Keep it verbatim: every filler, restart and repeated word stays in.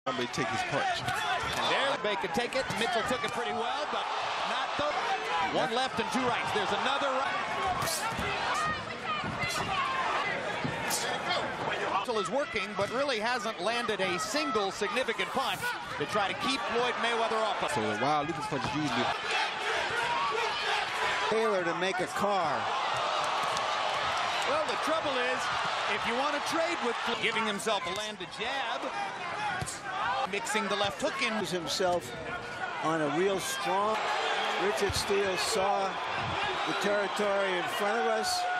Probably take his punch. And there, Bay could take it. Mitchell took it pretty well, but not the one left and two rights. There's another right. Mitchell is working, but really hasn't landed a single significant punch to try to keep Floyd Mayweather off. So the wild looking punch is usually Taylor to make a car. Well, the trouble is, if you want to trade with giving himself a landed jab, mixing the left hook in. Himself on a real strong. Richard Steele saw the territory in front of us.